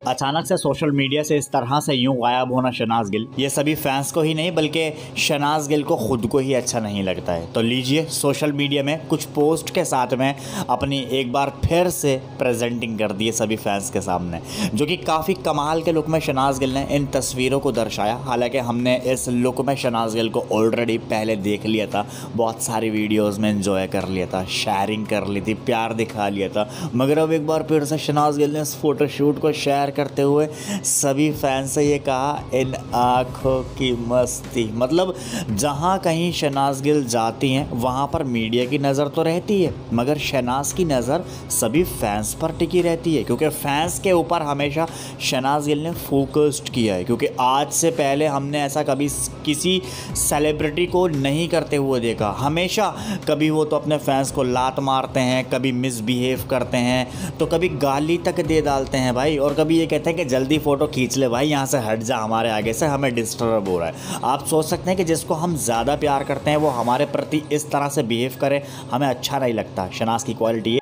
अचानक से social media से इस तरह से यूं गायब होना शहनाज गिल, ये सभी फैंस को ही नहीं बल्कि शहनाज गिल को खुद को ही अच्छा नहीं लगता है। तो लीजिए, सोशल मीडिया में कुछ पोस्ट के साथ में अपनी एक बार फिर से प्रेजेंटिंग कर दी है सभी फैंस के सामने, जो कि काफ़ी कमाल के लुक में शहनाज गिल ने इन तस्वीरों को दर्शाया। हालांकि हमने इस लुक में शहनाज गिल को ऑलरेडी पहले देख लिया था, बहुत सारी वीडियोज़ में एंजॉय कर लिया था, शेयरिंग कर ली थी, प्यार दिखा लिया था, मगर अब एक बार फिर से शहनाज गिल ने इस फोटोशूट को शेयर करते हुए सभी फैंस से ये कहा, इन आँखों की मस्ती। मतलब जहाँ कहीं शहनाज गिल जाती हैं वहाँ पर मीडिया की नज़र तो रहती है, मगर शहनाज की नज़र सभी फैंस पर टिकी रहती है, क्योंकि फैंस के ऊपर हमेशा शहनाज गिल ने फोकस्ड किया है। क्योंकि आज से पहले हमने ऐसा कभी किसी सेलिब्रिटी को नहीं करते हुए देखा। हमेशा कभी वो तो अपने फैंस को लात मारते हैं, कभी मिसबिहेव करते हैं, तो कभी गाली तक दे डालते हैं भाई, और कभी ये कहते हैं कि जल्दी फ़ोटो खींच ले भाई, यहाँ से हट जा, हमारे आगे से हमें डिस्टर्ब हो रहा है। आप सोच सकते हैं कि जिसको हम ज़्यादा प्यार करते हैं वो हमारे प्रति इस तरह से बिहेव करे, हमें अच्छा नहीं लगता। शहनाज की क्वालिटी